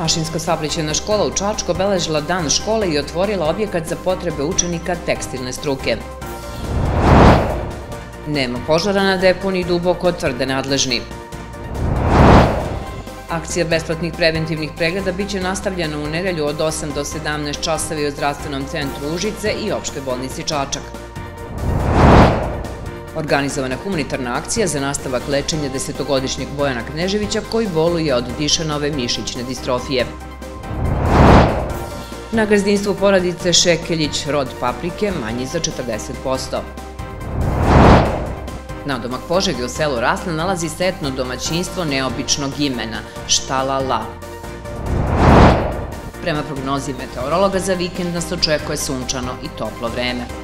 Mašinsko-saobraćajna škola u Čačku obeležila dan škole i otvorila objekat za potrebe učenika tekstilne struke. Nema požara na deponiji Duboko, tvrde nadležni. Akcija besplatnih preventivnih pregleda biće nastavljena u nedelju od 8 do 17 časova u Zdravstvenom centru Užice i Opštoj bolnici Čačak. Organizovana humanitarna akcija za nastavak lečenja 10-godišnjeg Bojana Kneževića koji boluje od Dišanove mišićne distrofije. Na gazdinstvu porodice Šekeljić rod paprike manji za 40%. Nadomak Požege u selu Rasna nalazi se etno domaćinstvo neobičnog imena – Štala La. Prema prognozi meteorologa za vikend nas očekuje sunčano i toplo vreme.